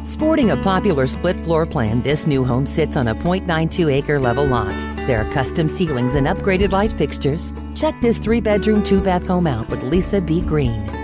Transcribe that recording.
Sporting a popular split floor plan, this new home sits on a 0.92-acre level lot. There are custom ceilings and upgraded light fixtures. Check this 3-bedroom, 2-bath home out with Lisa B. Green.